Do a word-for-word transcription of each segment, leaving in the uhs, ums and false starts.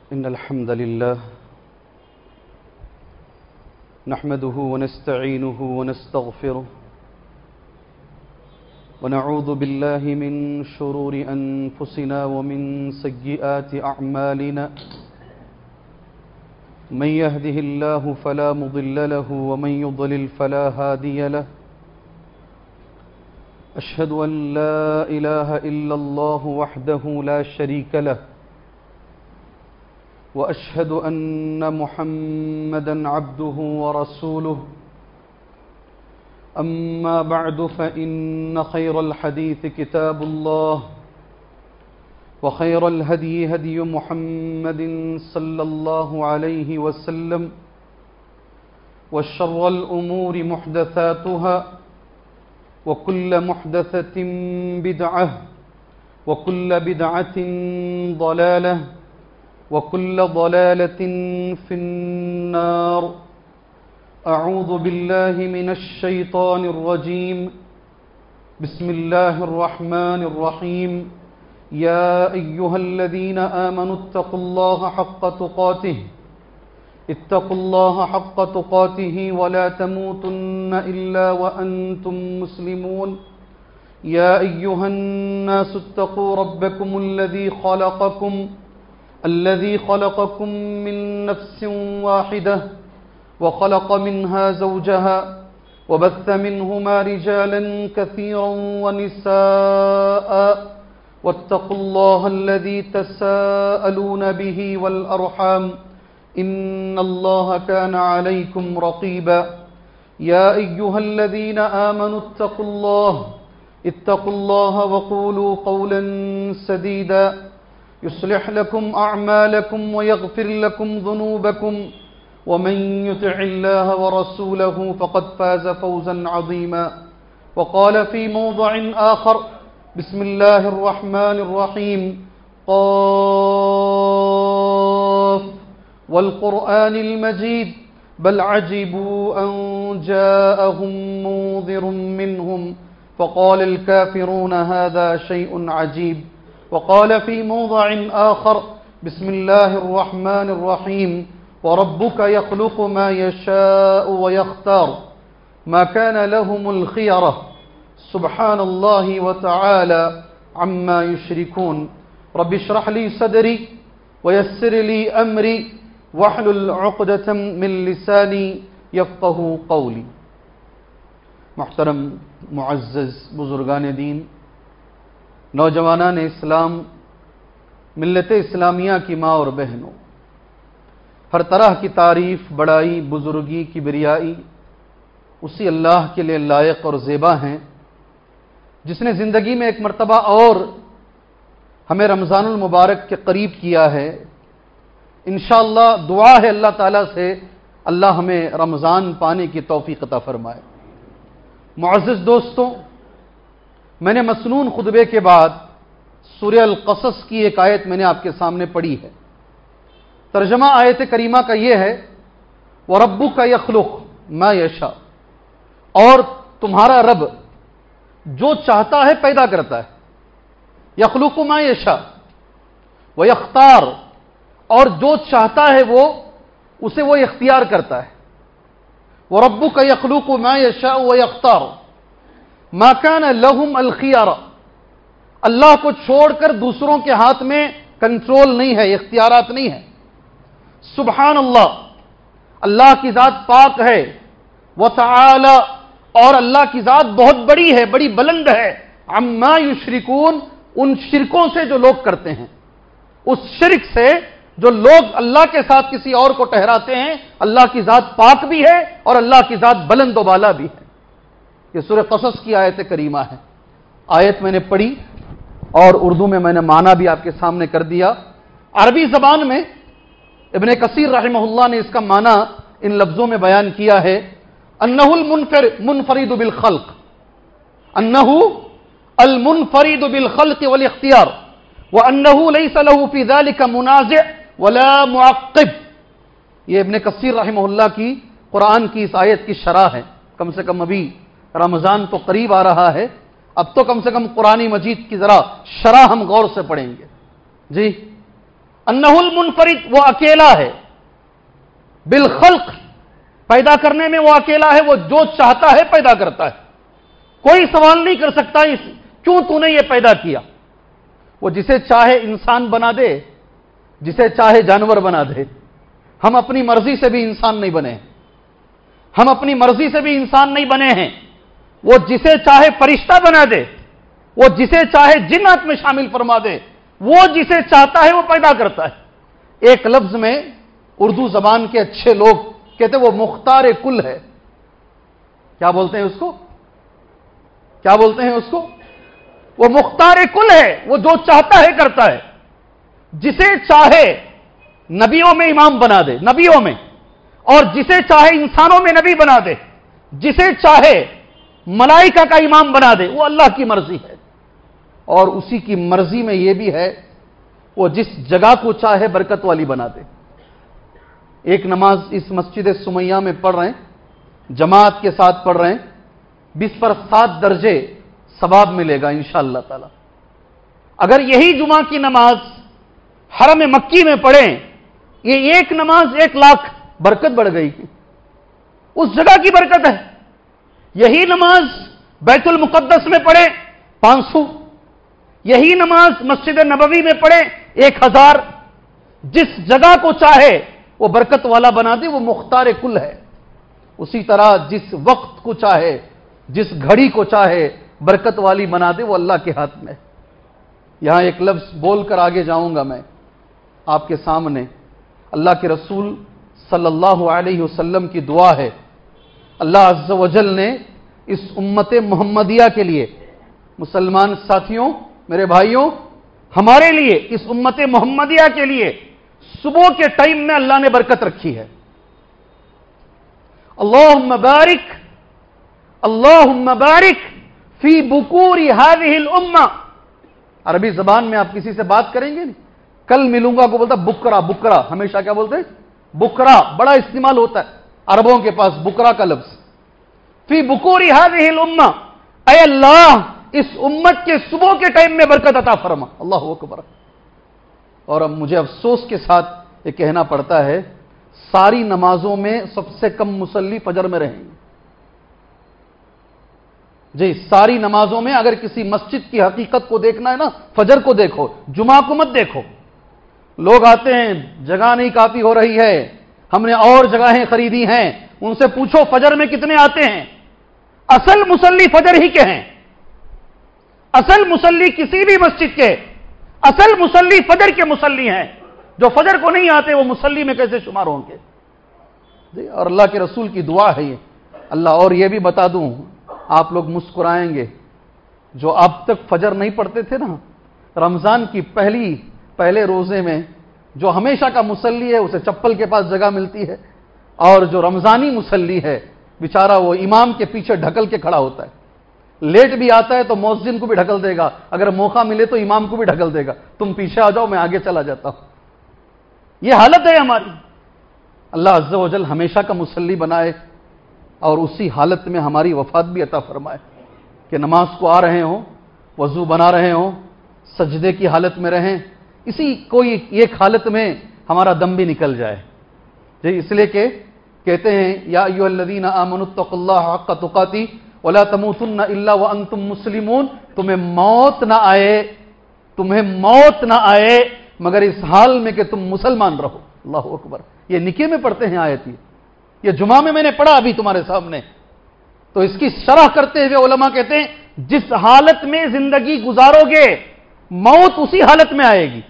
إن الحمد لله نحمده ونستعينه ونستغفره ونعوذ بالله من شرور أنفسنا ومن سيئات أعمالنا من يهده الله فلا مضل له ومن يضلل فلا هادي له أشهد أن لا إله إلا الله وحده لا شريك له وأشهد أن محمدًا عبده ورسوله أما بعد فإن خير الحديث كتاب الله وخير الهدي هدي محمد صلى الله عليه وسلم وشر الأمور محدثاتها وكل محدثة بدعة وكل بدعة ضلالة وكل ضلالة في النار. أعوذ بالله من الشيطان الرجيم. بسم الله الرحمن الرحيم. يا أيها الذين آمنوا اتقوا الله حق تقاته اتقوا الله حق تقاته ولا تموتن إلا وأنتم مسلمون. يا أيها الناس اتقوا ربكم الذي خلقكم الذي خلقكم من نفس واحدة وخلق منها زوجها وبث منهما رجالا كثيرا ونساء واتقوا الله الذي تساءلون به والأرحام إن الله كان عليكم رقيبا. يا أيها الذين آمنوا اتقوا الله اتقوا الله وقولوا قولا سديدا يصلح لكم أعمالكم ويغفر لكم ذنوبكم ومن يطع الله ورسوله فقد فاز فوزا عظيما. وقال في موضع آخر بسم الله الرحمن الرحيم. قاف والقرآن المجيد بل عجبوا أن جاءهم منذر منهم فقال الكافرون هذا شيء عجيب. وقال في موضع آخر بسم الله الرحمن الرحيم. وربك يخلق ما يشاء ويختار ما كان لهم الخيرة سبحان الله وتعالى عما يشركون. رب اشرح لي صدري ويسر لي أمري واحلل عقدة من لساني يفقه قولي. محترم معزز بزرگان دین، نوجوانان اسلام، ملت اسلامیہ کی ماں اور بہنوں، ہر طرح کی تعریف، بڑائی، بزرگی، کبریائی اسی اللہ کے لیے لائق اور زیبا ہیں جس نے زندگی میں ایک مرتبہ اور ہمیں رمضان المبارک کے قریب کیا ہے. انشاءاللہ دعا ہے اللہ تعالیٰ سے اللہ ہمیں رمضان پانے کی توفیق عطا فرمائے. معزز دوستوں، میں نے مسنون خطبے کے بعد سورہ القصص کی ایک آیت میں نے آپ کے سامنے پڑھی ہے. ترجمہ آیت کریمہ کا یہ ہے وَرَبُّكَ يَخْلُقُ مَا يَشَاءُ، اور تمہارا رب جو چاہتا ہے پیدا کرتا ہے. يَخْلُقُ مَا يَشَاءُ وَيَخْتَارُ، اور جو چاہتا ہے وہ اسے وہ اختیار کرتا ہے. وَرَبُّكَ يَخْلُقُ مَا يَشَاءُ وَيَخْتَارُ مَا كَانَ لَهُمْ الْخِيَرَةُ، اللہ کو چھوڑ کر دوسروں کے ہاتھ میں کنٹرول نہیں ہے، اختیارات نہیں ہے. سبحان اللہ، اللہ کی ذات پاک ہے. وتعالی، اور اللہ کی ذات بہت بڑی ہے، بڑی بلند ہے. عما یشرکون، ان شرکوں سے جو لوگ کرتے ہیں، اس شرک سے جو لوگ اللہ کے ساتھ کسی اور کو ٹھہراتے ہیں. اللہ کی ذات پاک بھی ہے اور اللہ کی ذات بلند و بالا بھی ہے. یہ سورہ قصص کی آیت کریمہ ہے. آیت میں نے پڑھی اور اردو میں میں نے معنی بھی آپ کے سامنے کر دیا. عربی زبان میں ابن کثیر رحمہ اللہ نے اس کا معنی ان لفظوں میں بیان کیا ہے انہ المنفرد بالخلق، انہ المنفرد بالخلق والاختیار وانہ لیس له فی ذلک منازع ولا معقب. یہ ابن کثیر رحمہ اللہ کی قرآن کی اس آیت کی شرح ہے. کم سے کم ابھی رمضان تو قریب آ رہا ہے، اب تو کم سے کم قرآن مجید کی ذرا شرح ہم غور سے پڑھیں گے. جی انہ المنفرد، وہ اکیلا ہے، بالخلق، پیدا کرنے میں وہ اکیلا ہے، وہ جو چاہتا ہے پیدا کرتا ہے، کوئی سوال نہیں کر سکتا اس کیوں تو نے یہ پیدا کیا۔ وہ جسے چاہے انسان بنا دے، جسے چاہے جانور بنا دے۔ ہم اپنی مرضی سے بھی انسان نہیں بنے، ہم اپنی مرضی سے بھی انسان نہیں بنے ہیں۔ وہ جسے چاہے فرشتہ بنا دے، وہ جسے چاہے جنات میں شامل فرما دے، وہ جسے چاہتا ہے وہ پیدا کرتا ہے۔ ایک لفظ میں اردو زبان کے اچھے لوگ کہتے ہیں وہ مختار کل ہے۔ کیا بولتے ہیں اس کو؟ کیا بولتے ہیں اس کو؟ وہ مختار کل ہے، وہ جو چاہتا ہے کرتا ہے۔ جسے چاہے نبیوں میں امام بنا دے، نبیوں میں، اور جسے چاہے انسانوں میں نبی بنا دے، جسے چاہے ملائکہ کا امام بنا دے، وہ اللہ کی مرضی ہے۔ اور اسی کی مرضی میں یہ بھی ہے وہ جس جگہ کو چاہے برکت والی بنا دے۔ ایک نماز اس مسجد سمیہ میں پڑھ رہے ہیں، جماعت کے ساتھ پڑھ رہے ہیں، بیس پر سات درجے ثواب ملے گا انشاءاللہ تعالی۔ اگر یہی جمعہ کی نماز حرم مکی میں پڑھیں، یہ ایک نماز ایک لاکھ برکت بڑھ گئی، اس جگہ کی برکت ہے۔ یہی نماز بیت المقدس میں پڑھیں پانچ سو، یہی نماز مسجد نبوی میں پڑھیں ایک ہزار۔ جس جگہ کو چاہے وہ برکت والا بنا دے، وہ مختار کل ہے۔ اسی طرح جس وقت کو چاہے، جس گھڑی کو چاہے برکت والی بنا دے، وہ اللہ کے ہاتھ میں ہے۔ یہاں ایک لفظ بول کر آگے جاؤں گا میں آپ کے سامنے۔ اللہ کے رسول صلی اللہ علیہ وسلم کی دعا ہے، اللہ عز و جل نے اس امت محمدیہ کے لیے، مسلمان ساتھیوں، میرے بھائیوں، ہمارے لیے، اس امت محمدیہ کے لیے صبح کے ٹائم میں اللہ نے برکت رکھی ہے۔ اللہم بارک، اللہم بارک فی بکور ہذہ الامہ۔ عربی زبان میں آپ کسی سے بات کریں گے نہیں، کل ملوں گا کو بولتا بکرا، بکرا، ہمیشہ کیا بولتے ہیں؟ بکرا، بڑا استعمال ہوتا ہے عربوں کے پاس بکرا کا لفظ۔ فی بکور ہذہ الامہ، اے اللہ اس امت کے صبح کے ٹائم میں برکت عطا فرما۔ اللہ اکبر۔ اور اب مجھے افسوس کے ساتھ یہ کہنا پڑتا ہے، ساری نمازوں میں سب سے کم مصلی فجر میں رہیں گے۔ جی ساری نمازوں میں اگر کسی مسجد کی حقیقت کو دیکھنا ہے نا، فجر کو دیکھو، جمعہ کو مت دیکھو۔ لوگ آتے ہیں، جگہ نہیں کافی ہو رہی ہے، ہم نے اور جگہیں خریدی ہیں، ان سے پوچھو فجر میں کتنے آتے ہیں۔ اصل مصلی فجر ہی کے ہیں، اصل مصلی کسی بھی مسجد کے، اصل مصلی فجر کے مصلی ہیں۔ جو فجر کو نہیں آتے وہ مصلی میں کیسے شمار ہوں گے؟ اور اللہ کے رسول کی دعا ہے یہ۔ اللہ اور یہ بھی بتا دوں، آپ لوگ مسکرائیں گے، جو اب تک فجر نہیں پڑھتے تھے نا، رمضان کی پہلی پہلے روزے میں جو ہمیشہ کا مصلی ہے اسے چپل کے پاس جگہ ملتی ہے، اور جو رمضانی مصلی ہے بیچارہ وہ امام کے پیچھے ڈھکل کے کھڑا ہوتا ہے، لیٹ بھی آتا ہے تو مؤذن کو بھی ڈھکل دے گا، اگر موقع ملے تو امام کو بھی ڈھکل دے گا، تم پیچھے آ جاؤ میں آگے چلا جاتا ہوں۔ یہ حالت ہے ہماری۔ اللہ عز و جل ہمیشہ کا مصلی بنائے اور اسی حالت میں ہماری وفات بھی عطا فرمائے کہ نماز کو آ رہے ہوں، وضو بنا رہے ہوں، سجدے کی حالت میں رہیں، اسی کوئی ایک حالت میں ہمارا دم بھی نکل جائے۔ جی اس لیے کہ کہتے ہیں یا ایھا الذین آمنوا اتقوا اللہ حق تقاتہ ولا تموتن الا وانتم مسلمون، تمہیں موت نہ آئے، تمہیں موت نہ آئے مگر اس حال میں کہ تم مسلمان رہو۔ اللہ اکبر۔ یہ نکے میں پڑھتے ہیں آیت، یہ جمعہ میں میں نے پڑھا ابھی تمہارے سامنے۔ تو اس کی شرح کرتے ہوئے علماء کہتے ہیں جس حالت میں زندگی گزارو گے موت اسی حالت میں آئے گی۔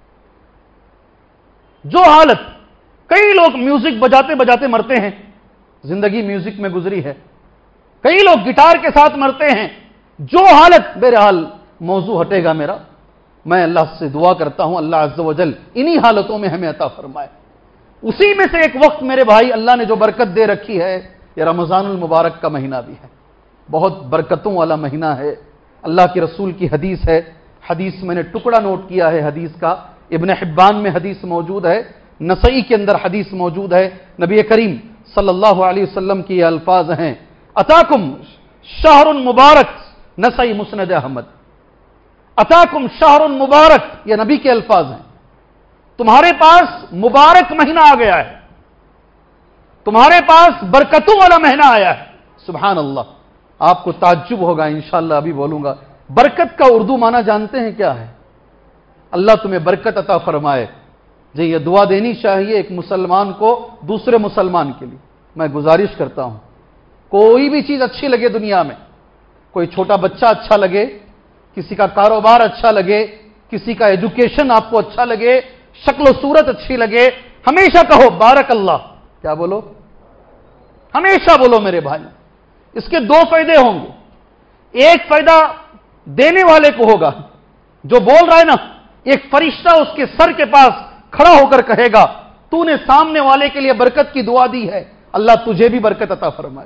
جو حالت، کئی لوگ میوزک بجاتے بجاتے مرتے ہیں، زندگی میوزک میں گزری ہے، کئی لوگ گٹار کے ساتھ مرتے ہیں۔ جو حالت، بہرحال موضوع ہٹے گا میرا، میں اللہ سے دعا کرتا ہوں اللہ عز و جل انہی حالتوں میں ہمیں عطا فرمائے۔ اسی میں سے ایک وقت میرے بھائی اللہ نے جو برکت دے رکھی ہے، یہ رمضان المبارک کا مہینہ بھی ہے، بہت برکتوں والا مہینہ ہے۔ اللہ کے رسول کی حدیث ہے، حدیث میں نے ٹکڑا نوٹ کیا ہے حدیث کا، ابن حبان میں حدیث موجود ہے، نسائی کے اندر حدیث موجود ہے، نبی کریم صلی اللہ علیہ وسلم کی یہ الفاظ ہیں، اتاکم شہر مبارک، نسائی مسند احمد، اتاکم شہر مبارک، یہ نبی کے الفاظ ہیں، تمہارے پاس مبارک مہینہ آ گیا ہے، تمہارے پاس برکتوں والا مہینہ آیا ہے۔ سبحان اللہ، آپ کو تعجب ہوگا، انشاءاللہ ابھی بولوں گا۔ برکت کا اردو معنی جانتے ہیں کیا ہے؟ اللہ تمہیں برکت عطا فرمائے۔ جی یہ دعا دینی چاہیے ایک مسلمان کو دوسرے مسلمان کے لیے۔ میں گزارش کرتا ہوں، کوئی بھی چیز اچھی لگے دنیا میں، کوئی چھوٹا بچہ اچھا لگے، کسی کا کاروبار اچھا لگے، کسی کا ایجوکیشن آپ کو اچھا لگے، شکل و صورت اچھی لگے، ہمیشہ کہو بارک اللہ۔ کیا بولو؟ ہمیشہ بولو میرے بھائی۔ اس کے دو فائدے ہوں گے، ایک فائدہ دینے والے کو ہوگا، جو بول رہا ہے نا، ایک فرشتہ اس کے سر کے پاس کھڑا ہو کر کہے گا تو نے سامنے والے کے لیے برکت کی دعا دی ہے، اللہ تجھے بھی برکت عطا فرمائے۔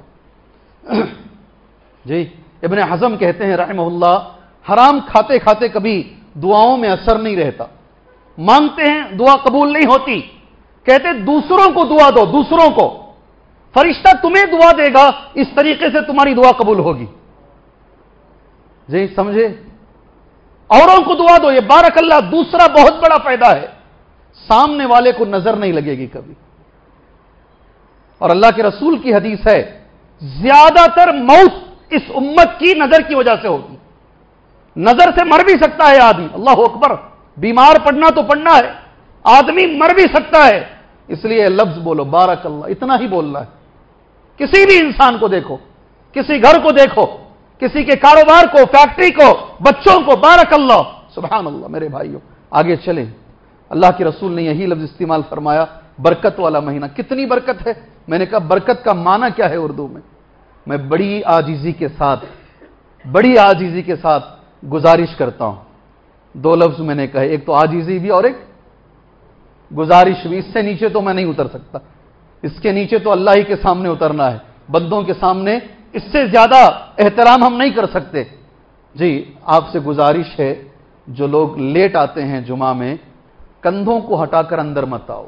جی ابن حزم کہتے ہیں رحمہ اللہ، حرام کھاتے کھاتے کبھی دعاؤں میں اثر نہیں رہتا، مانگتے ہیں دعا قبول نہیں ہوتی، کہتے دوسروں کو دعا دو، دوسروں کو، فرشتہ تمہیں دعا دے گا، اس طریقے سے تمہاری دعا قبول ہوگی۔ جی سمجھے؟ اوروں کو دعا دو، یہ بارک اللہ دوسرا بہت بڑا فائدہ ہے، سامنے والے کو نظر نہیں لگے گی کبھی۔ اور اللہ کے رسول کی حدیث ہے، زیادہ تر موت اس امت کی نظر کی وجہ سے ہوگی۔ نظر سے مر بھی سکتا ہے آدمی، اللہ اکبر، بیمار پڑنا تو پڑنا ہے، آدمی مر بھی سکتا ہے، اس لیے لفظ بولو بارک اللہ، اتنا ہی بولنا ہے۔ کسی بھی انسان کو دیکھو، کسی گھر کو دیکھو، کسی کے کاروبار کو، فیکٹری کو، بچوں کو، بارک اللہ، سبحان اللہ۔ میرے بھائیوں آگے چلیں، اللہ کے رسول نے یہی لفظ استعمال فرمایا، برکت والا مہینہ۔ کتنی برکت ہے؟ میں نے کہا برکت کا معنی کیا ہے اردو میں؟ میں بڑی عاجزی کے ساتھ بڑی عاجزی کے ساتھ گزارش کرتا ہوں، دو لفظ میں نے کہے، ایک تو عاجزی بھی اور ایک گزارش بھی، اس سے نیچے تو میں نہیں اتر سکتا، اس کے نیچے تو اللہ ہی کے سامنے اترنا ہے، بندوں کے سامنے اس سے زیادہ احترام ہم نہیں کر سکتے۔ جی آپ سے گزارش ہے، جو لوگ لیٹ آتے ہیں جمعہ میں، کندھوں کو ہٹا کر اندر مت آؤ،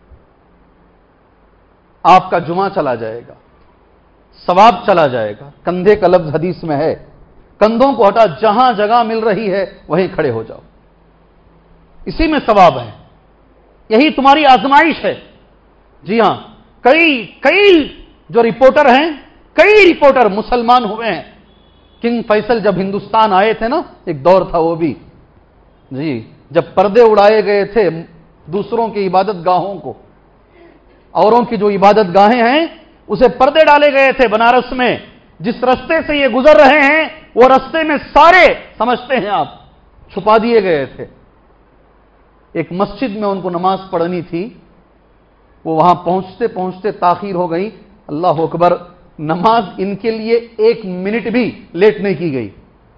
آپ کا جمعہ چلا جائے گا، ثواب چلا جائے گا۔ کندھے کا لفظ حدیث میں ہے، کندھوں کو ہٹا، جہاں جگہ مل رہی ہے وہیں کھڑے ہو جاؤ، اسی میں ثواب ہے، یہی تمہاری آزمائش ہے۔ جی ہاں، کئی کئی جو رپورٹر ہیں، کئی رپورٹر مسلمان ہوئے ہیں۔ کنگ فیصل جب ہندوستان آئے تھے نا، ایک دور تھا وہ بھی، جی جب پردے اڑائے گئے تھے دوسروں کی عبادت گاہوں کو، اوروں کی جو عبادت گاہیں ہیں اسے پردے ڈالے گئے تھے بنارس میں، جس رستے سے یہ گزر رہے ہیں وہ رستے میں سارے سمجھتے ہیں آپ چھپا دیے گئے تھے۔ ایک مسجد میں ان کو نماز پڑھنی تھی، وہ وہاں پہنچتے پہنچتے تاخیر ہو گئی، اللہ اکبر، نماز ان کے لیے ایک منٹ بھی لیٹ نہیں کی گئی۔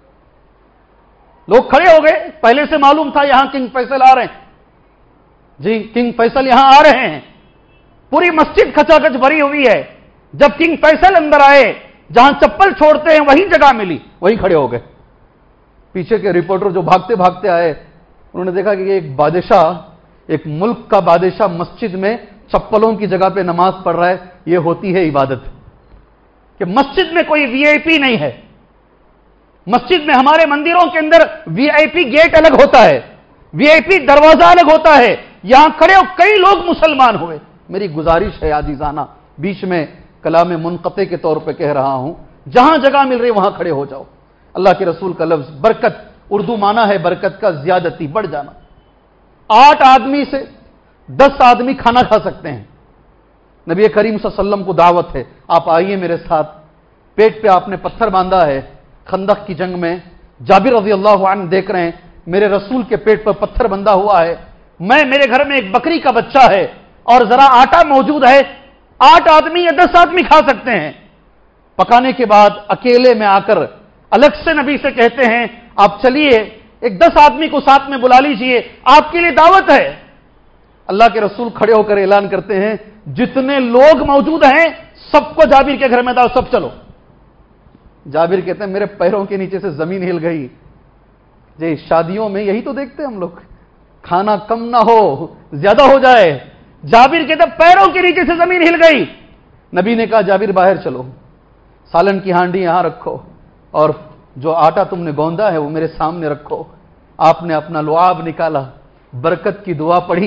لوگ کھڑے ہو گئے، پہلے سے معلوم تھا یہاں کنگ فیصل آ رہے ہیں، جی کنگ فیصل یہاں آ رہے ہیں، پوری مسجد کھچا کھچ بھری ہوئی ہے۔ جب کنگ فیصل اندر آئے، جہاں چپل چھوڑتے ہیں وہیں جگہ ملی، وہیں کھڑے ہو گئے۔ پیچھے کے رپورٹر جو بھاگتے بھاگتے آئے، انہوں نے دیکھا کہ یہ ایک بادشاہ، ایک ملک کا بادشاہ مسجد میں چپلوں کی جگہ پہ نماز پڑھ رہا ہے، یہ ہوتی ہے عبادت؟ کہ مسجد میں کوئی وی آئی پی نہیں ہے، مسجد میں ہمارے مندروں کے اندر وی آئی پی گیٹ الگ ہوتا ہے، وی آئی پی دروازہ الگ ہوتا ہے، یہاں کھڑے ہو کئی لوگ مسلمان ہوئے۔ میری گزارش ہے عزیزانہ، بیچ میں کلام منقطع کے طور پہ کہہ رہا ہوں، جہاں جگہ مل رہی وہاں کھڑے ہو جاؤ۔ اللہ کے رسول کا لفظ برکت، اردو معنی ہے برکت کا زیادتی، بڑھ جانا۔ آٹھ آدمی سے دس آدمی کھانا کھا سکتے ہیں۔ نبی کریم صلی اللہ علیہ وسلم کو دعوت ہے، آپ آئیے میرے ساتھ، پیٹ پہ آپ نے پتھر باندھا ہے، خندق کی جنگ میں جابر رضی اللہ عنہ دیکھ رہے ہیں میرے رسول کے پیٹ پر پتھر بندھا ہوا ہے، میں میرے گھر میں ایک بکری کا بچہ ہے اور ذرا آٹا موجود ہے، آٹھ آدمی یا دس آدمی کھا سکتے ہیں۔ پکانے کے بعد اکیلے میں آ کر الگ سے نبی سے کہتے ہیں آپ چلیے ایک دس آدمی کو ساتھ میں بلا لیجئے، آپ کے لیے دعوت ہے۔ اللہ کے رسول کھڑے ہو کر اعلان کرتے ہیں جتنے لوگ موجود ہیں سب کو جابر کے گھر میں دعوت، سب چلو۔ جابر کہتے ہیں میرے پیروں کے نیچے سے زمین ہل گئی۔ جی شادیوں میں یہی تو دیکھتے ہیں ہم لوگ، کھانا کم نہ ہو زیادہ ہو جائے، جابر کہتے ہیں پیروں کے نیچے سے زمین ہل گئی۔ نبی نے کہا جابر باہر چلو، سالن کی ہانڈی یہاں رکھو اور جو آٹا تم نے گوندا ہے وہ میرے سامنے رکھو۔ آپ نے اپنا لعاب نکالا، برکت کی دعا پڑھی،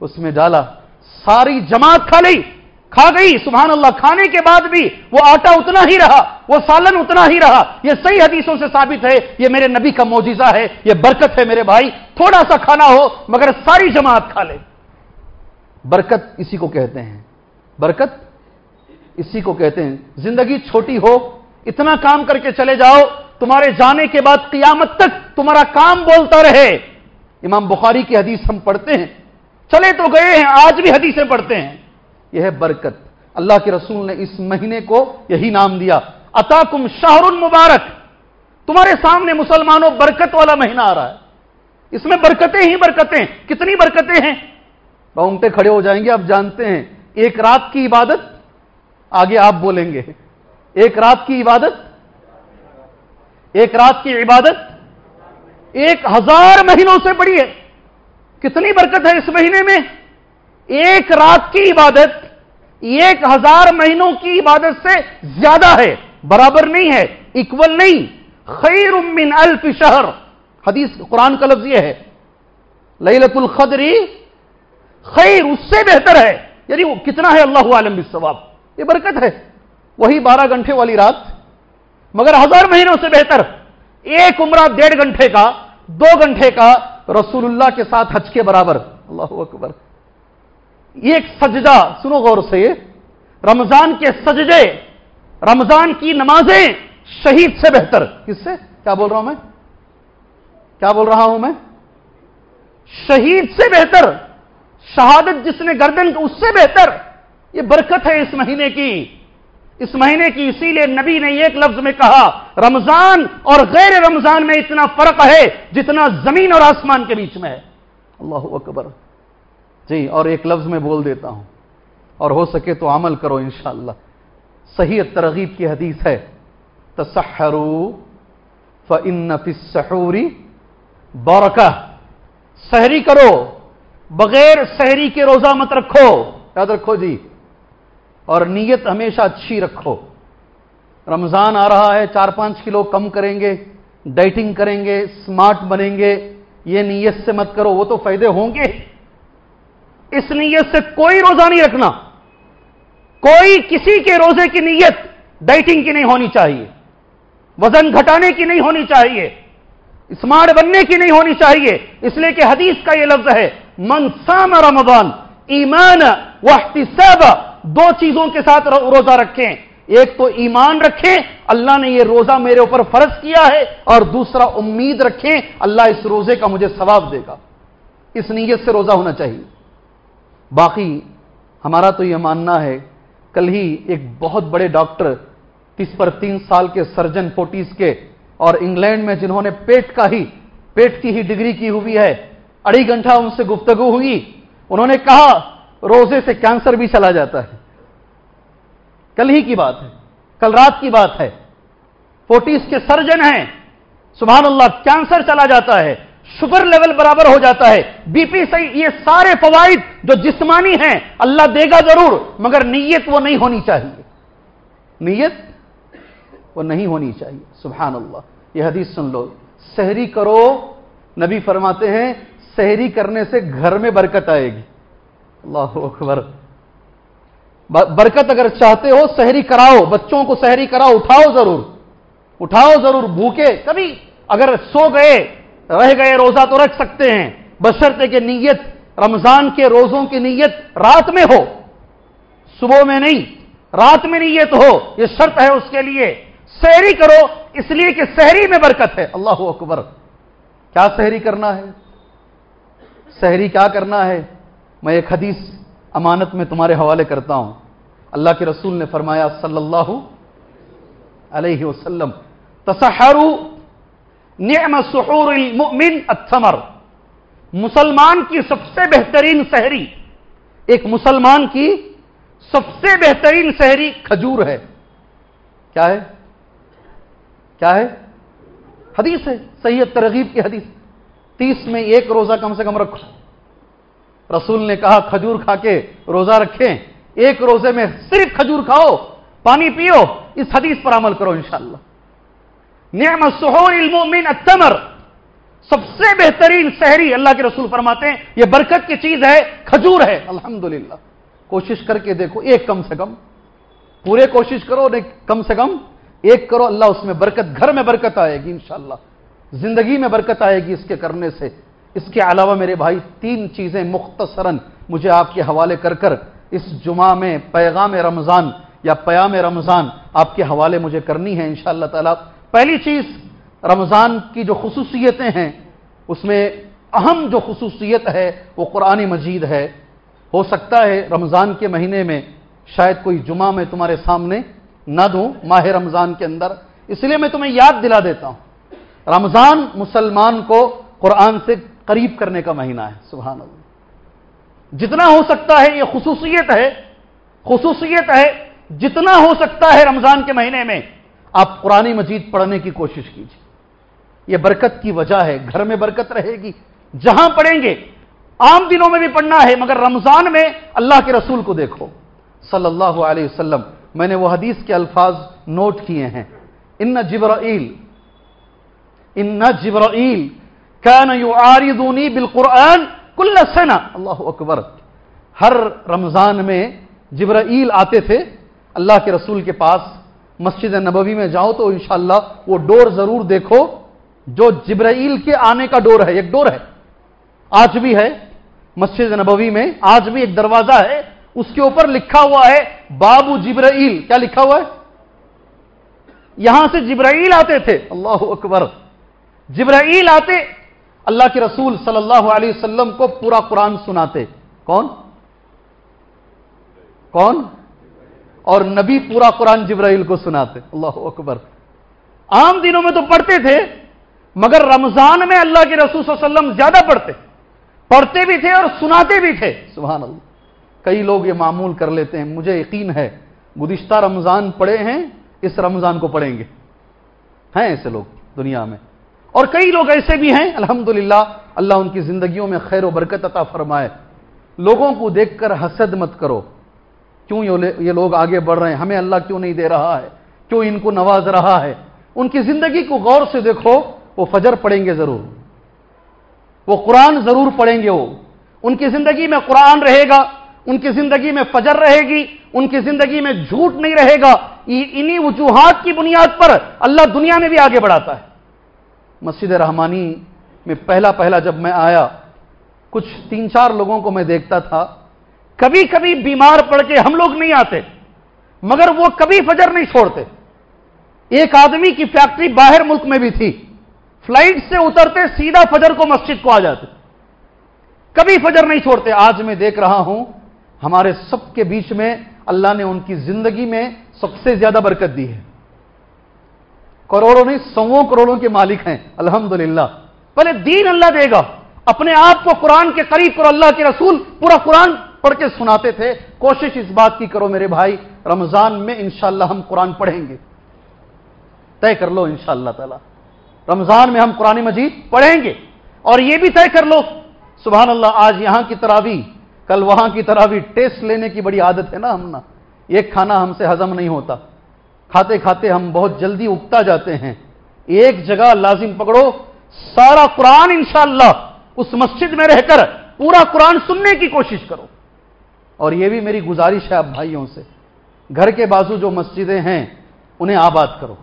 اس میں ڈالا، ساری جماعت کھا لی، کھا گئی، سبحان اللہ، کھانے کے بعد بھی وہ آٹا اتنا ہی رہا، وہ سالن اتنا ہی رہا۔ یہ صحیح حدیثوں سے ثابت ہے، یہ میرے نبی کا معجزہ ہے، یہ برکت ہے میرے بھائی۔ تھوڑا سا کھانا ہو مگر ساری جماعت کھا لے، برکت اسی کو کہتے ہیں، برکت اسی کو کہتے ہیں۔ زندگی چھوٹی ہو، اتنا کام کر کے چلے جاؤ، تمہارے جانے کے بعد قیامت تک تمہارا کام بولتا رہے۔ امام بخاری کی حدیث ہم پڑھتے ہیں، چلے تو گئے ہیں، آج بھی حدیثیں پڑھتے ہیں۔ یہ ہے برکت۔ اللہ کے رسول نے اس مہینے کو یہی نام دیا، اتاکم شہر مبارک۔ تمہارے سامنے مسلمانوں برکت والا مہینہ آ رہا ہے، اس میں برکتیں ہی برکتیں۔ کتنی برکتیں ہیں، رونگٹے کھڑے ہو جائیں گے۔ آپ جانتے ہیں ایک رات کی عبادت، آگے آپ بولیں گے، ایک رات کی عبادت، ایک رات کی عبادت ایک ہزار مہینوں سے بڑی ہے۔ کتنی برکت ہے اس مہینے میں، ایک رات کی عبادت ایک ہزار مہینوں کی عبادت سے زیادہ ہے، برابر نہیں ہے، ایکول نہیں۔ خیر من الف شہر، حدیث قرآن کا لفظ یہ ہے، لیلۃ القدر خیر، اس سے بہتر ہے، یعنی وہ کتنا ہے اللہ عالم بالصواب، یہ برکت ہے۔ وہی بارہ گھنٹے والی رات مگر ہزار مہینوں سے بہتر، ایک عمرہ ڈیڑھ گھنٹے کا، دو گھنٹے کا رسول اللہ کے ساتھ حج کے برابر۔ اللہ اکبر۔ یہ ایک سجدہ، سنو غور سے، یہ رمضان کے سجدے، رمضان کی نمازیں شہید سے بہتر۔ کس سے؟ کیا بول رہا ہوں میں، کیا بول رہا ہوں میں، شہید سے بہتر، شہادت جس نے گردن کی اس سے بہتر۔ یہ برکت ہے اس مہینے کی، اس مہینے کی۔ اسی لیے نبی نے ایک لفظ میں کہا، رمضان اور غیر رمضان میں اتنا فرق ہے جتنا زمین اور آسمان کے بیچ میں ہے۔ اللہ اکبر۔ جی، اور ایک لفظ میں بول دیتا ہوں، اور ہو سکے تو عمل کرو انشاءاللہ۔ صحیح ترغیب کی حدیث ہے، تسحروا فإن فی السحور برکہ۔ سحری کرو، بغیر سحری کے روزہ مت رکھو، یاد رکھو جی، اور نیت ہمیشہ اچھی رکھو۔ رمضان آ رہا ہے، چار پانچ کلو کم کریں گے، ڈائٹنگ کریں گے، سمارٹ بنیں گے، یہ نیت سے مت کرو، وہ تو فائدے ہوں گے، اس نیت سے کوئی روزہ نہیں رکھنا۔ کوئی کسی کے روزے کی نیت ڈائٹنگ کی نہیں ہونی چاہیے، وزن گھٹانے کی نہیں ہونی چاہیے، اسمارٹ بننے کی نہیں ہونی چاہیے، اس لیے کہ حدیث کا یہ لفظ ہے، من صام رمضان ایمان واحتسابا۔ دو چیزوں کے ساتھ روزہ رکھیں، ایک تو ایمان رکھیں اللہ نے یہ روزہ میرے اوپر فرض کیا ہے، اور دوسرا امید رکھیں اللہ اس روزے کا مجھے ثواب دے گا۔ اس نیت سے روزہ ہونا چاہیے۔ باقی ہمارا تو یہ ماننا ہے، کل ہی ایک بہت بڑے ڈاکٹر، تیس پر تین سال کے سرجن فورٹیز کے، اور انگلینڈ میں جنہوں نے پیٹ کا ہی پیٹ کی ہی ڈگری کی ہوئی ہے، اڑھی گھنٹہ ان سے گفتگو ہوئی، انہوں نے کہا روزے سے کینسر بھی چلا جاتا ہے۔ کل ہی کی بات ہے، کل رات کی بات ہے، فورٹیز کے سرجن ہیں، سبحان اللہ، کینسر چلا جاتا ہے، شوگر لیول برابر ہو جاتا ہے، بی پی صحیح۔ یہ سارے فوائد جو جسمانی ہیں اللہ دے گا ضرور، مگر نیت وہ نہیں ہونی چاہیے، نیت وہ نہیں ہونی چاہیے۔ سبحان اللہ۔ یہ حدیث سن لو، سحری کرو، نبی فرماتے ہیں سحری کرنے سے گھر میں برکت آئے گی۔ اللہ اکبر۔ برکت اگر چاہتے ہو سحری کراؤ، بچوں کو سحری کراؤ، اٹھاؤ ضرور، اٹھاؤ ضرور۔ بھوکے کبھی اگر سو گئے رہ گئے روزہ تو رکھ سکتے ہیں، بشرطے کہ نیت رمضان کے روزوں کی نیت رات میں ہو، صبح میں نہیں، رات میں نیت ہو، یہ شرط ہے اس کے لیے۔ سحری کرو اس لیے کہ سحری میں برکت ہے۔ اللہ اکبر۔ کیا سحری کرنا ہے، سحری کیا کرنا ہے، میں ایک حدیث امانت میں تمہارے حوالے کرتا ہوں۔ اللہ کے رسول نے فرمایا صلی اللہ علیہ وسلم، تسحروا نعم سحور المؤمن التمر۔ مسلمان کی سب سے بہترین سحری، ایک مسلمان کی سب سے بہترین سحری کھجور ہے۔ کیا ہے، کیا ہے، حدیث ہے، صحیح ترغیب کی حدیث۔ تیس میں ایک روزہ کم سے کم رکھو۔ رسول نے کہا کھجور کھا کے روزہ رکھیں، ایک روزے میں صرف کھجور کھاؤ، پانی پیو، اس حدیث پر عمل کرو انشاءاللہ۔ نعم السحور المؤمن التمر، سب سے بہترین سحری اللہ کے رسول فرماتے ہیں یہ برکت کی چیز ہے، کھجور ہے۔ الحمدللہ کوشش کر کے دیکھو، ایک کم سے کم، پورے کوشش کرو، کم سے کم ایک کرو، اللہ اس میں برکت، گھر میں برکت آئے گی انشاءاللہ، زندگی میں برکت آئے گی اس کے کرنے سے۔ اس کے علاوہ میرے بھائی تین چیزیں مختصراً مجھے آپ کے حوالے کر کر اس جمعہ میں پیغام رمضان یا پیام رمضان آپ کے حوالے مجھے کرنی ہے انشاءاللہ تعالی۔ پہلی چیز، رمضان کی جو خصوصیتیں ہیں اس میں اہم جو خصوصیت ہے وہ قرآن مجید ہے۔ ہو سکتا ہے رمضان کے مہینے میں شاید کوئی جمعہ میں تمہارے سامنے نہ دوں ماہ رمضان کے اندر، اس لیے میں تمہیں یاد دلا دیتا ہوں، رمضان مسلمان کو قرآن سے قریب کرنے کا مہینہ ہے۔ سبحان اللہ، جتنا ہو سکتا ہے یہ خصوصیت ہے، خصوصیت ہے جتنا ہو سکتا ہے رمضان کے مہینے میں آپ قرآن مجید پڑھنے کی کوشش کیجیے، یہ برکت کی وجہ ہے، گھر میں برکت رہے گی، جہاں پڑھیں گے، عام دنوں میں بھی پڑھنا ہے مگر رمضان میں اللہ کے رسول کو دیکھو صلی اللہ علیہ وسلم، میں نے وہ حدیث کے الفاظ نوٹ کیے ہیں، ان جبرائیل ان جبرائیل کان یعارضنی بالقرآن کل سنہ، اللہ اکبر، ہر رمضان میں جبرائیل آتے تھے اللہ کے رسول کے پاس۔ مسجد نبوی میں جاؤ تو انشاءاللہ وہ ڈور ضرور دیکھو جو جبرائیل کے آنے کا ڈور ہے، ایک ڈور ہے، آج بھی ہے مسجد نبوی میں، آج بھی ایک دروازہ ہے، اس کے اوپر لکھا ہوا ہے بابو جبرائیل، کیا لکھا ہوا ہے؟ یہاں سے جبرائیل آتے تھے، اللہ اکبر، جبرائیل آتے، اللہ کے رسول صلی اللہ علیہ وسلم کو پورا قرآن سناتے، کون کون اور نبی پورا قرآن جبرائیل کو سناتے، اللہ اکبر۔ عام دنوں میں تو پڑھتے تھے مگر رمضان میں اللہ کے رسول صلی اللہ علیہ وسلم زیادہ پڑھتے پڑھتے بھی تھے اور سناتے بھی تھے، سبحان اللہ۔ کئی لوگ یہ معمول کر لیتے ہیں، مجھے یقین ہے گزشتہ رمضان پڑھے ہیں، اس رمضان کو پڑھیں گے، ہیں ایسے لوگ دنیا میں، اور کئی لوگ ایسے بھی ہیں الحمدللہ، اللہ ان کی زندگیوں میں خیر و برکت عطا فرمائے۔ لوگوں کو دیکھ کر حسد مت کرو، کیوں یہ لوگ آگے بڑھ رہے ہیں، ہمیں اللہ کیوں نہیں دے رہا ہے، کیوں ان کو نواز رہا ہے؟ ان کی زندگی کو غور سے دیکھو، وہ فجر پڑھیں گے ضرور، وہ قرآن ضرور پڑھیں گے، وہ ان کی زندگی میں قرآن رہے گا، ان کی زندگی میں فجر رہے گی، ان کی زندگی میں جھوٹ نہیں رہے گا۔ انہی وجوہات کی بنیاد پر اللہ دنیا میں بھی آگے بڑھاتا ہے۔ مسجد رحمانی میں پہلا پہلا جب میں آیا، کچھ تین چار لوگوں کو میں دیکھتا تھا، کبھی کبھی بیمار پڑ کے ہم لوگ نہیں آتے مگر وہ کبھی فجر نہیں چھوڑتے۔ ایک آدمی کی فیکٹری باہر ملک میں بھی تھی، فلائٹ سے اترتے سیدھا فجر کو مسجد کو آ جاتے، کبھی فجر نہیں چھوڑتے۔ آج میں دیکھ رہا ہوں ہمارے سب کے بیچ میں اللہ نے ان کی زندگی میں سب سے زیادہ برکت دی ہے، کروڑوں نہیں سووں کروڑوں کے مالک ہیں الحمدللہ۔ پہلے دین اللہ دے گا، اپنے آپ کو قرآن کے قریب کرو، اللہ کے رسول پورا قرآن پڑھ کے سناتے تھے۔ کوشش اس بات کی کرو میرے بھائی، رمضان میں انشاءاللہ ہم قرآن پڑھیں گے، طے کر لو انشاءاللہ تعالی رمضان میں ہم قرآن مجید پڑھیں گے، اور یہ بھی طے کر لو سبحان اللہ، آج یہاں کی تراویح کل وہاں کی تراویح، ٹیسٹ لینے کی بڑی عادت ہے نا ہم نا، ایک کھانا ہم سے ہضم نہیں ہوتا، کھاتے کھاتے ہم بہت جلدی اگتا جاتے ہیں۔ ایک جگہ لازم پکڑو، سارا قرآن انشاءاللہ اس مسجد میں رہ کر پورا قرآن سننے کی کوشش کرو۔ اور یہ بھی میری گزارش ہے آپ بھائیوں سے، گھر کے بازو جو مسجدیں ہیں انہیں آباد کرو،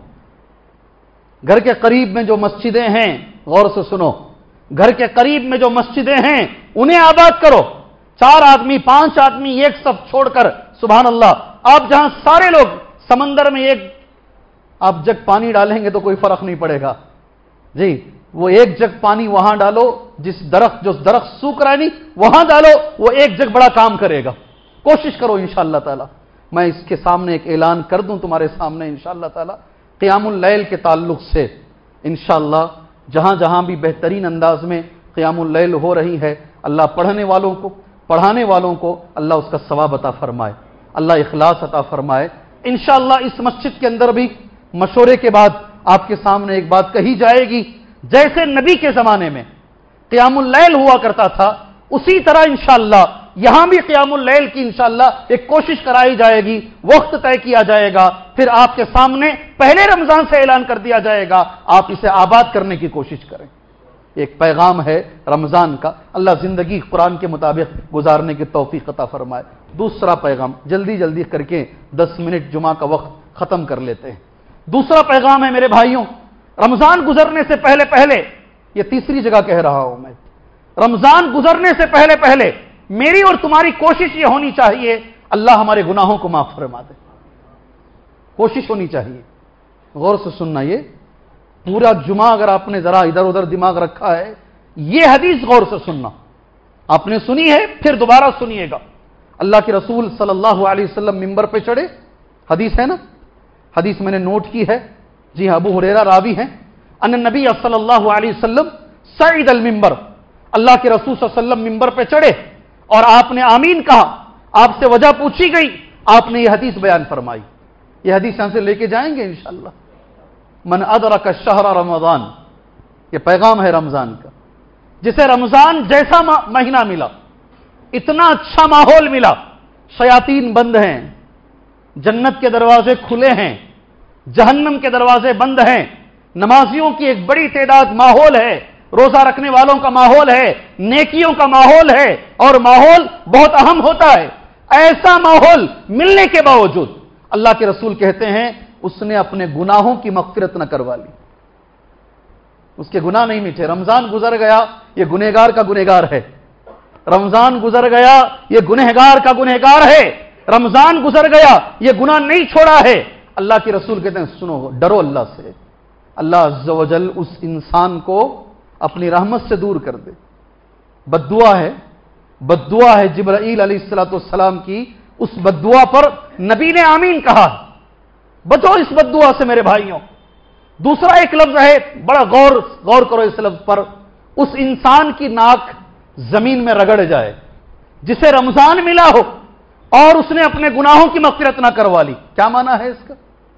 گھر کے قریب میں جو مسجدیں ہیں غور سے سنو، گھر کے قریب میں جو مسجدیں ہیں انہیں آباد کرو۔ چار آدمی پانچ آدمی ایک صف چھوڑ کر سبحان اللہ، آپ جہاں سارے لوگ سمندر میں ایک آپ جگ پانی ڈالیں گے تو کوئی فرق نہیں پڑے گا جی، وہ ایک جگ پانی وہاں ڈالو، جس درخت جو درخت سوکھ رہا ہے نہیں وہاں ڈالو، وہ ایک جگ بڑا کام کرے گا۔ کوشش کرو انشاءاللہ تعالی۔ میں اس کے سامنے ایک اعلان کر دوں تمہارے سامنے انشاءاللہ تعالی، قیام اللیل کے تعلق سے انشاءاللہ جہاں جہاں بھی بہترین انداز میں قیام اللیل ہو رہی ہے، اللہ پڑھنے والوں کو پڑھانے والوں کو اللہ اس کا ثواب عطا فرمائے، اللہ اخلاص عطا فرمائے۔ انشاءاللہ اس مسجد کے اندر بھی مشورے کے بعد آپ کے سامنے ایک بات کہی جائے گی، جیسے نبی کے زمانے میں قیام اللیل ہوا کرتا تھا اسی طرح انشاءاللہ یہاں بھی قیام اللیل کی انشاءاللہ ایک کوشش کرائی جائے گی، وقت طے کیا جائے گا، پھر آپ کے سامنے پہلے رمضان سے اعلان کر دیا جائے گا، آپ اسے آباد کرنے کی کوشش کریں۔ ایک پیغام ہے رمضان کا، اللہ زندگی قرآن کے مطابق گزارنے کی توفیق عطا فرمائے۔ دوسرا پیغام جلدی جلدی کر کے دس منٹ جمعہ کا وقت ختم کر لیتے ہیں۔ دوسرا پیغام ہے میرے بھائیوں، رمضان گزرنے سے پہلے پہلے، یہ تیسری جگہ کہہ رہا ہوں میں، رمضان گزرنے سے پہلے پہلے میری اور تمہاری کوشش یہ ہونی چاہیے اللہ ہمارے گناہوں کو معاف فرما دے۔ کوشش ہونی چاہیے، غور سے سننا، یہ پورا جمعہ اگر آپ نے ذرا ادھر ادھر دماغ رکھا ہے، یہ حدیث غور سے سننا، آپ نے سنی ہے پھر دوبارہ سنیے گا۔ اللہ کے رسول صلی اللہ علیہ وسلم ممبر پہ چڑھے، حدیث ہے نا، حدیث میں نے نوٹ کی ہے، جی ہاں، ابو ہریرہ راوی ہیں، ان نبی صلی اللہ علیہ وسلم صعد المنبر، اللہ کے رسول صلی اللہ علیہ وسلم ممبر پہ چڑھے اور آپ نے آمین کہا، آپ سے وجہ پوچھی گئی، آپ نے یہ حدیث بیان فرمائی۔ یہ حدیث یہاں سے لے کے جائیں گے انشاءاللہ۔ من ادرک الشہر رمضان، یہ پیغام ہے رمضان کا، جسے رمضان جیسا مہینہ ملا، اتنا اچھا ماحول ملا، شیاطین بند ہیں، جنت کے دروازے کھلے ہیں، جہنم کے دروازے بند ہیں، نمازیوں کی ایک بڑی تعداد، ماحول ہے، روزہ رکھنے والوں کا ماحول ہے، نیکیوں کا ماحول ہے، اور ماحول بہت اہم ہوتا ہے۔ ایسا ماحول ملنے کے باوجود اللہ کے رسول کہتے ہیں اس نے اپنے گناہوں کی مغفرت نہ کروا لی، اس کے گناہ نہیں مٹے۔ رمضان گزر گیا، یہ گنہگار کا گنہگار ہے، رمضان گزر گیا، یہ گنہگار کا گنہگار ہے، رمضان گزر گیا، یہ گناہ نہیں چھوڑا ہے۔ اللہ کے رسول کہتے ہیں سنو، ڈرو اللہ سے، اللہ عز و جل اس انسان کو اپنی رحمت سے دور کر دے۔ بددعا ہے، بددعا ہے جبرائیل علیہ الصلوۃ والسلام کی، اس بددعا پر نبی نے آمین کہا۔ بچو اس بددعا سے میرے بھائیوں۔ دوسرا ایک لفظ ہے، بڑا غور غور کرو اس لفظ پر، اس انسان کی ناک زمین میں رگڑ جائے جسے رمضان ملا ہو اور اس نے اپنے گناہوں کی مغفرت نہ کروا لی۔ کیا معنی ہے اس کا؟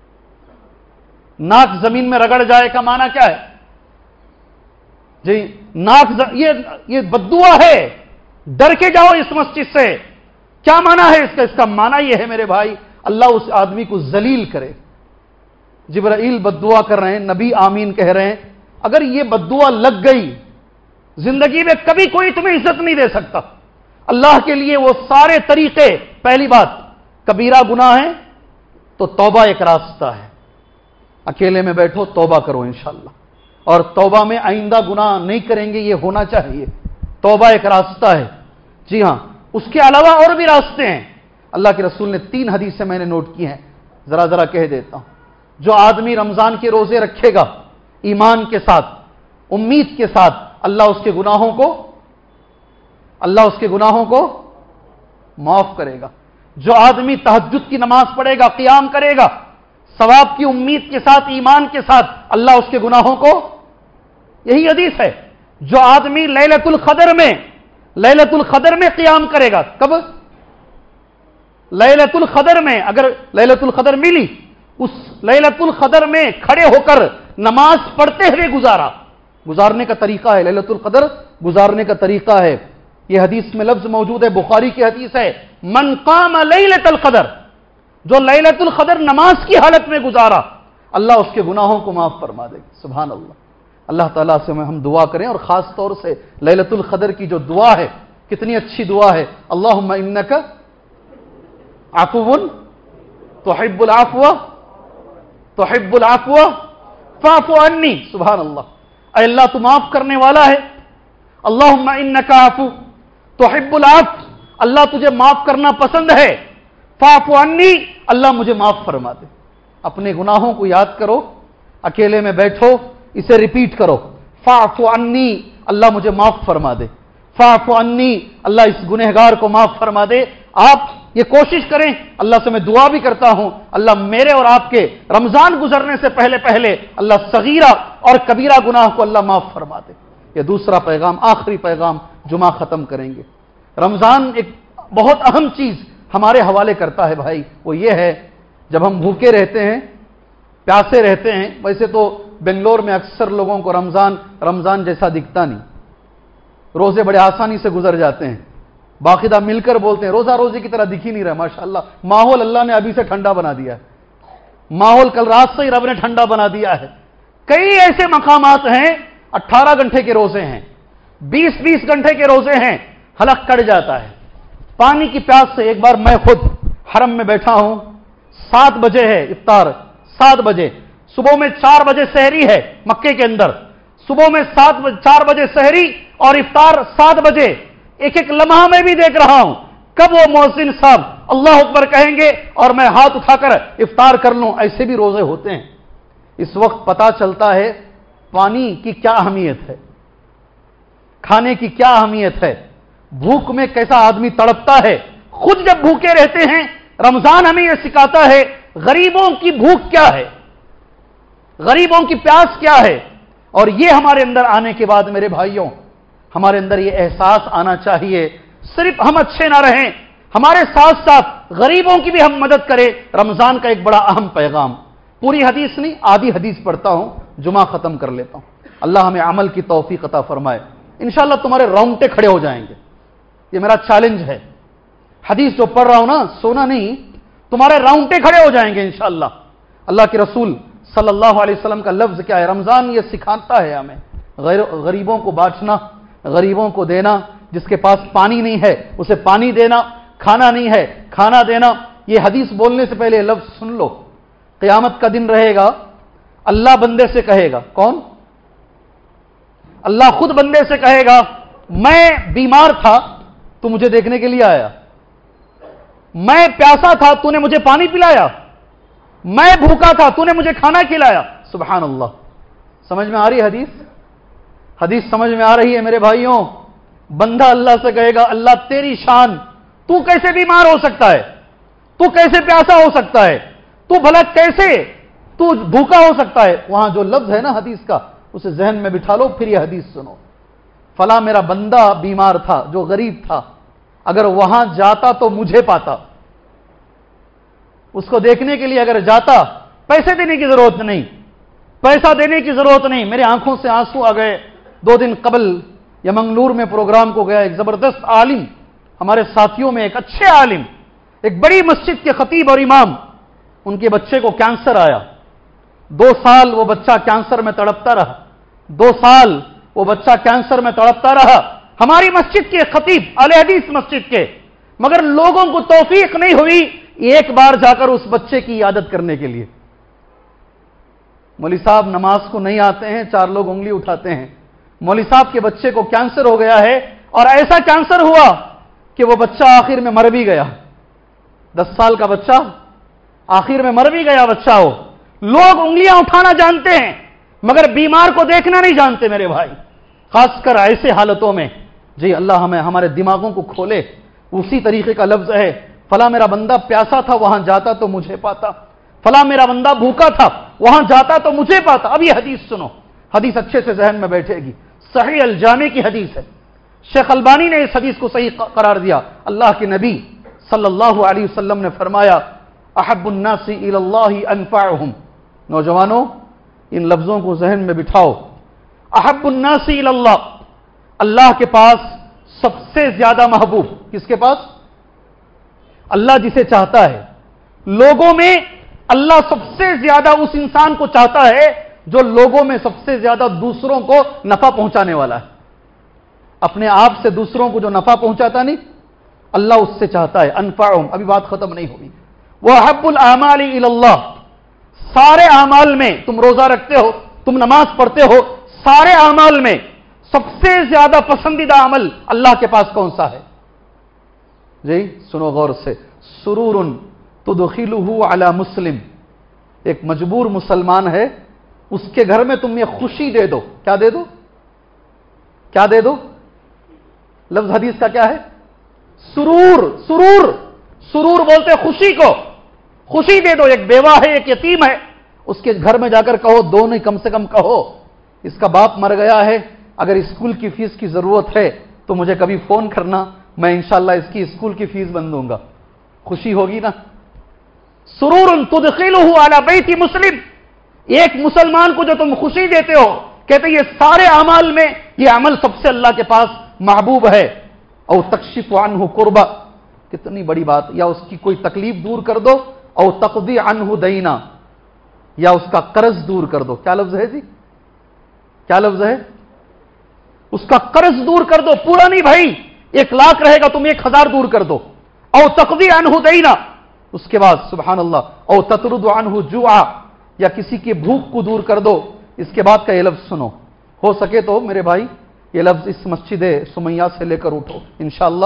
ناک زمین میں رگڑ جائے کا معنی کیا ہے جی؟ ناک ز... یہ یہ بددعا ہے، ڈر کے جاؤ اس مسجد سے۔ کیا معنی ہے اس کا؟ اس کا معنی یہ ہے میرے بھائی، اللہ اس آدمی کو ذلیل کرے۔ جبرائیل بددعا کر رہے ہیں، نبی آمین کہہ رہے ہیں، اگر یہ بددعا لگ گئی زندگی میں کبھی کوئی تمہیں عزت نہیں دے سکتا۔ اللہ کے لیے وہ سارے طریقے، پہلی بات کبیرہ گناہ ہے تو توبہ ایک راستہ ہے، اکیلے میں بیٹھو توبہ کرو انشاءاللہ، اور توبہ میں آئندہ گناہ نہیں کریں گے، یہ ہونا چاہیے، توبہ ایک راستہ ہے۔ جی ہاں، اس کے علاوہ اور بھی راستے ہیں، اللہ کے رسول نے تین حدیثیں میں نے نوٹ کی ہیں، ذرا ذرا کہہ دیتا ہوں۔ جو آدمی رمضان کے روزے رکھے گا ایمان کے ساتھ، امید کے ساتھ، اللہ اس کے گناہوں کو اللہ اس کے گناہوں کو معاف کرے گا۔ جو آدمی تہجد کی نماز پڑھے گا، قیام کرے گا، ثواب کی امید کے ساتھ، ایمان کے ساتھ، اللہ اس کے گناہوں کو، یہی حدیث ہے۔ جو آدمی لیلۃ القدر میں لیلۃ القدر میں قیام کرے گا، کب؟ لیلۃ القدر میں، اگر لیلۃ القدر ملی، اس لیلۃ القدر میں کھڑے ہو کر نماز پڑھتے ہوئے گزارا، گزارنے کا طریقہ ہے، لیلۃ القدر گزارنے کا طریقہ ہے۔ یہ حدیث میں لفظ موجود ہے، بخاری کی حدیث ہے، من قام لیلۃ القدر، جو لیلۃ القدر نماز کی حالت میں گزارا، اللہ اس کے گناہوں کو معاف فرما دے گا۔ سبحان اللہ۔ اللہ تعالیٰ سے ہم دعا کریں، اور خاص طور سے لیلۃ القدر کی جو دعا ہے، کتنی اچھی دعا ہے، اللہم انک عفو تحب العفو تحب العفو فاعف عنی۔ سبحان اللہ، اے اللہ تو معاف کرنے والا ہے، اللہم انک عفو تحب العفو، اللہ تجھے معاف کرنا پسند ہے، فاعف عنی، اللہ مجھے معاف فرما دے۔ اپنے گناہوں کو یاد کرو، اکیلے میں بیٹھو، اسے ریپیٹ کرو، فاعف عنی، اللہ مجھے معاف فرما دے، فاعف عنی، اللہ اس گنہگار کو معاف فرما دے۔ آپ یہ کوشش کریں، اللہ سے میں دعا بھی کرتا ہوں، اللہ میرے اور آپ کے رمضان گزرنے سے پہلے پہلے اللہ صغیرہ اور کبیرہ گناہ کو اللہ معاف فرما دے۔ یہ دوسرا پیغام، آخری پیغام جمعہ ختم کریں گے۔ رمضان ایک بہت اہم چیز ہمارے حوالے کرتا ہے بھائی، وہ یہ ہے جب ہم بھوکے رہتے ہیں، پیاسے رہتے ہیں، ویسے تو بنگلور میں اکثر لوگوں کو رمضان رمضان جیسا دکھتا نہیں، روزے بڑے آسانی سے گزر جاتے ہیں، باقاعدہ مل کر بولتے ہیں، روزہ روزے کی طرح دکھ ہی نہیں رہا ماشاءاللہ۔ ماحول اللہ نے ابھی سے ٹھنڈا بنا دیا ہے، ماحول کل رات سے ہی رب نے ٹھنڈا بنا دیا ہے۔ کئی ایسے مقامات ہیں अठारह घंटे के रोजे हैं, बीस बीस घंटे के रोजे हैं, हलक कट जाता है पानी की प्यास से। एक बार मैं खुद हरम में बैठा हूं, सात बजे है इफ्तार, सात बजे, सुबह में चार बजे सहरी है मक्के के अंदर, सुबह में सात चार बजे सहरी और इफ्तार सात बजे। एक एक लम्हा में भी देख रहा हूं कब वो मुअज्जिन साहब अल्लाह अकबर कहेंगे और मैं हाथ उठाकर इफ्तार कर लूं। ऐसे भी रोजे होते हैं। इस वक्त पता चलता है पानी की क्या अहमियत है, खाने की क्या अहमियत है, भूख में कैसा आदमी तड़पता है। खुद जब भूखे रहते हैं, रमजान हमें यह सिखाता है गरीबों की भूख क्या है, गरीबों की प्यास क्या है। और यह हमारे अंदर आने के बाद मेरे भाइयों, हमारे अंदर यह एहसास आना चाहिए सिर्फ हम अच्छे ना रहें, हमारे साथ साथ गरीबों की भी हम मदद करें। रमजान का एक बड़ा अहम पैगाम, पूरी हदीस नहीं आधी हदीस पढ़ता हूं, जुमा खत्म कर लेता हूं। अल्लाह हमें अमल की तौफीक अता फरमाए। इंशाअल्लाह तुम्हारे रोंगटे खड़े हो जाएंगे, ये मेरा चैलेंज है। हदीस जो पढ़ रहा हूं ना, सोना नहीं, तुम्हारे रोंगटे खड़े हो जाएंगे इंशाअल्लाह। अल्लाह के रसूल सल्लल्लाहु अलैहि वसल्लम का लफ्ज क्या है? रमजान ये सिखाता है हमें गरीबों को बांटना, गरीबों को देना, जिसके पास पानी नहीं है उसे पानी देना, खाना नहीं है खाना देना। ये हदीस बोलने से पहले लफ्ज सुन लो। क़यामत का दिन रहेगा, अल्लाह बंदे से कहेगा, कौन? अल्लाह खुद बंदे से कहेगा, मैं बीमार था तू मुझे देखने के लिए आया, मैं प्यासा था तूने मुझे पानी पिलाया, मैं भूखा था तूने मुझे खाना खिलाया। सुभान अल्लाह। समझ में आ रही है हदीस? हदीस समझ में आ रही है मेरे भाइयों? बंदा अल्लाह से कहेगा, अल्लाह तेरी शान, तू कैसे बीमार हो सकता है, तू कैसे प्यासा हो सकता है, तू भला कैसे तू भूखा हो सकता है। वहां जो लफ्ज है ना हदीस का, उसे जहन में बिठा लो, फिर यह हदीस सुनो। फला मेरा बंदा बीमार था जो गरीब था, अगर वहां जाता तो मुझे पाता, उसको देखने के लिए अगर जाता, पैसे देने की जरूरत नहीं, पैसा देने की जरूरत नहीं। मेरे आंखों से आंसू आ गए। दो दिन कबल यमंगलूर में प्रोग्राम को गया, एक जबरदस्त आलिम, हमारे साथियों में एक अच्छे आलिम, एक बड़ी मस्जिद के खतीब और इमाम, उनके बच्चे को कैंसर आया। दो साल वो बच्चा कैंसर में तड़पता रहा, दो साल वो बच्चा कैंसर में तड़पता रहा। हमारी मस्जिद के खतीब, अहले हदीस मस्जिद के, मगर लोगों को तौफीक नहीं हुई एक बार जाकर उस बच्चे की इयादत करने के लिए। मौलवी साहब नमाज को नहीं आते हैं, चार लोग उंगली उठाते हैं। मौलवी साहब के बच्चे को कैंसर हो गया है, और ऐसा कैंसर हुआ कि वो बच्चा आखिर में मर भी गया। दस साल का बच्चा आखिर में मर भी गया बच्चा हो। लोग उंगलियां उठाना जानते हैं, मगर बीमार को देखना नहीं जानते मेरे भाई। खासकर ऐसे हालतों में, जी अल्लाह हमें हमारे दिमागों को खोले। उसी तरीके का लफ्ज है, फला मेरा बंदा प्यासा था वहां जाता तो मुझे पाता, फला मेरा बंदा भूखा था वहां जाता तो मुझे पाता। अब ये हदीस सुनो, हदीस अच्छे से जहन में बैठेगी। सही अल जामी की हदीस है, शेख अलबानी ने इस हदीस को सही करार दिया। अल्लाह के नबी सल्लल्लाहु अलैहि वसल्लम ने फरमाया, अहब्बुन नासी इलल्लाहि अनफअहुम। नौजवानों, इन लफ्जों को जहन में बिठाओ। अहब्बुन नासी इलल्लाह, अल्लाह के पास सबसे ज्यादा महबूब किसके पास? अल्लाह जिसे चाहता है। लोगों में अल्लाह सबसे ज्यादा उस इंसान को चाहता है जो लोगों में सबसे ज्यादा दूसरों को नफा पहुंचाने वाला है। अपने आप से दूसरों को जो नफा पहुंचाता नहीं, अल्लाह उससे चाहता है। अनफअहुम, अभी बात खत्म नहीं हुई। वह अहब्बुल आमाली इलल्लाह, सारे आमाल में, तुम रोजा रखते हो, तुम नमाज पढ़ते हो, सारे आमाल में सबसे ज्यादा पसंदीदा अमल अल्लाह के पास कौन सा है? जी सुनो गौर से। सुरूरुन तुदखिलुहु अला मुस्लिम, एक मजबूर मुसलमान है, उसके घर में तुम ये खुशी दे दो। क्या दे दो? क्या दे दो? लफ्ज हदीस का क्या है? सुरूर। सुरूर सुरूर बोलते खुशी को, खुशी दे दो। एक बेवा है, एक यतीम है, उसके घर में जाकर कहो, दो नहीं कम से कम कहो, इसका बाप मर गया है, अगर स्कूल की फीस की जरूरत है तो मुझे कभी फोन करना, मैं इंशाअल्लाह इसकी स्कूल की फीस बन दूंगा। खुशी होगी ना? सुरूरुन तुदखिलुहु अला बैति मुस्लिम, एक मुसलमान को जो तुम खुशी देते हो, कहते ये सारे अमाल में ये अमल सबसे अल्लाह के पास महबूब है। और तकशिफु अन्हु कुर्बा, कितनी बड़ी बात। या उसकी कोई तकलीफ दूर कर दो, और तक़दी अन्हु दैना, या उसका कर्ज दूर कर दो। क्या लफ्ज है जी? क्या लफ्ज है? اس کا قرض دور کر دو، پورا نہیں بھائی، ایک لاکھ رہے گا تم ایک ہزار دور کر دو، او تقضی عنہ دینا، اس کے بعد سبحان اللہ او تطرد عنہ جوعا، یا کسی کی بھوک کو دور کر دو۔ اس کے بعد کا یہ لفظ سنو، ہو سکے تو میرے بھائی یہ لفظ اس مسجد سمیہ سے لے کر اٹھو انشاءاللہ،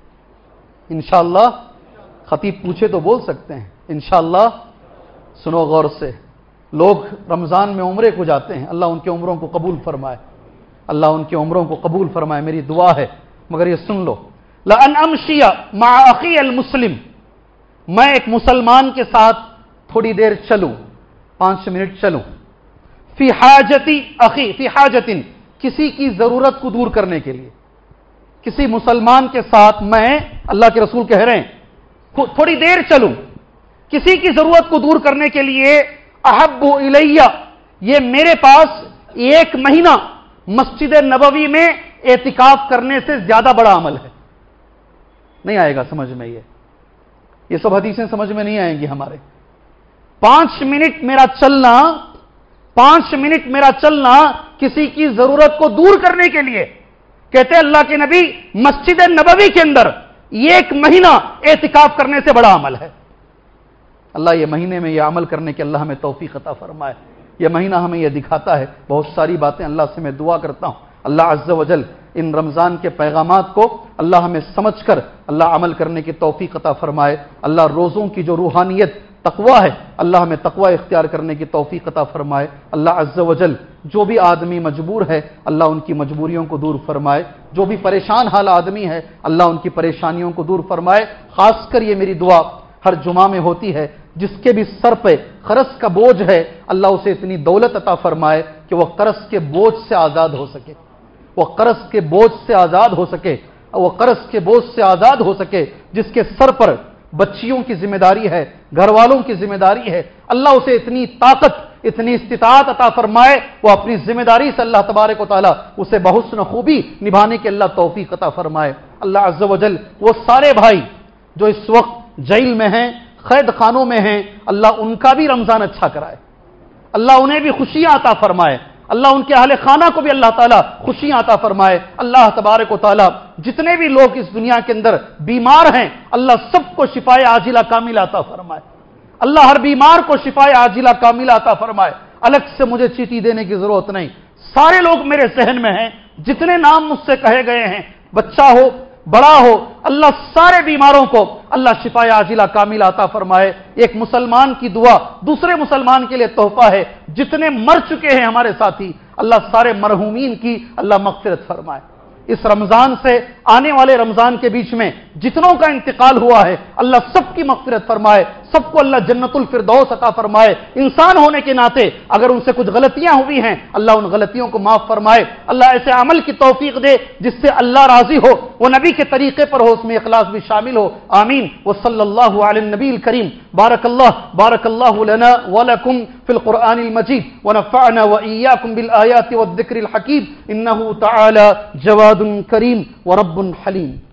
انشاءاللہ خطیب پوچھے تو بول سکتے ہیں انشاءاللہ۔ سنو غور سے، لوگ رمضان میں عمرے کو جاتے ہیں، اللہ ان کے عمروں کو قبول فرمائے، اللہ ان کے عمروں کو قبول فرمائے، میری دعا ہے، مگر یہ سن لو، لَأَنْ أَمْشِيَ مَعَ أَخِيَ الْمُسْلِمِ، میں ایک مسلمان کے ساتھ تھوڑی دیر چلوں، پانچ منٹ چلوں، فی حاجتی اخی فی حاجتن، کسی کی ضرورت کو دور کرنے کے لیے، کسی مسلمان کے ساتھ میں، اللہ کے رسول کہہ رہے ہیں تھوڑی دیر چلوں کسی کی ضرورت کو دور کرنے کے لیے، احب الیہ، یہ میرے پاس ایک مہینہ مسجد نبوی میں اعتکاف کرنے سے زیادہ بڑا عمل ہے۔ نہیں آئے گا سمجھ میں، یہ یہ سب حدیثیں سمجھ میں نہیں آئیں گی ہمارے۔ پانچ منٹ میرا چلنا، پانچ منٹ میرا چلنا کسی کی ضرورت کو دور کرنے کے لیے، کہتے ہیں اللہ کے نبی مسجد نبوی کے اندر ایک مہینہ اعتکاف کرنے سے بڑا عمل ہے۔ اللہ یہ مہینے میں یہ عمل کرنے کے اللہ ہمیں توفیق عطا فرمائے۔ یہ مہینہ ہمیں یہ دکھاتا ہے بہت ساری باتیں، اللہ سے میں دعا کرتا ہوں اللہ عز و جل ان رمضان کے پیغامات کو اللہ ہمیں سمجھ کر اللہ عمل کرنے کی توفیق عطا فرمائے۔ اللہ روزوں کی جو روحانیت تقویٰ ہے، اللہ ہمیں تقویٰ اختیار کرنے کی توفیق عطا فرمائے۔ اللہ عز و جل جو بھی آدمی مجبور ہے اللہ ان کی مجبوریوں کو دور فرمائے، جو بھی پریشان حال آدمی ہے اللہ ان کی پریشانیوں کو دور فرمائے۔ خاص کر یہ میری دعا ہر جمعہ میں ہوتی ہے، جس کے بھی سر پہ قرض کا بوجھ ہے اللہ اسے اتنی دولت عطا فرمائے کہ وہ قرض کے بوجھ سے آزاد ہو سکے، وہ قرض کے بوجھ سے آزاد ہو سکے، وہ قرض کے بوجھ سے آزاد ہو سکے جس کے سر پر بچیوں کی ذمہ داری ہے، گھر والوں کی ذمہ داری ہے، اللہ اسے اتنی طاقت، اتنی استطاعت عطا فرمائے، وہ اپنی ذمہ داری سے اللہ تبارک و تعالیٰ اسے بحسن خوبی نبھانے کے اللہ توفیق عطا فرمائے۔ اللہ عز و جل وہ سارے بھائی جو اس وقت جیل میں ہیں، قید خانوں میں ہیں، اللہ ان کا بھی رمضان اچھا کرائے، اللہ انہیں بھی خوشیاں عطا فرمائے، اللہ ان کے اہل خانہ کو بھی اللہ تعالیٰ خوشیاں عطا فرمائے۔ اللہ تبارک و تعالیٰ جتنے بھی لوگ اس دنیا کے اندر بیمار ہیں اللہ سب کو شفائے عاجلہ کاملہ عطا فرمائے، اللہ ہر بیمار کو شفائے عاجلہ کاملہ عطا فرمائے۔ الگ سے مجھے چیٹی دینے کی ضرورت نہیں، سارے لوگ میرے ذہن میں ہیں، جتنے نام مجھ سے کہے گئے ہیں، بچہ ہو بڑا ہو، اللہ سارے بیماروں کو اللہ شفائے عاجلہ کاملہ عطا فرمائے۔ ایک مسلمان کی دعا دوسرے مسلمان کے لیے تحفہ ہے، جتنے مر چکے ہیں ہمارے ساتھی اللہ سارے مرحومین کی اللہ مغفرت فرمائے۔ اس رمضان سے آنے والے رمضان کے بیچ میں جتنوں کا انتقال ہوا ہے اللہ سب کی مغفرت فرمائے، سب کو اللہ جنت الفردوس عطا فرمائے۔ انسان ہونے کے ناطے اگر ان سے کچھ غلطیاں ہوئی ہیں اللہ ان غلطیوں کو معاف فرمائے، اللہ ایسے عمل کی توفیق دے جس سے اللہ راضی ہو، وہ نبی کے طریقے پر ہو، اس میں اخلاص بھی شامل ہو، آمین۔ وصلی اللہ علی النبی الکریم۔ بارک اللہ بارک اللہ لنا ولکم فی القرآن المجید ونفعنا وإیاکم بالآیات والذکر الحکیم، انہ تعالی جواد کریم ورب حلیم۔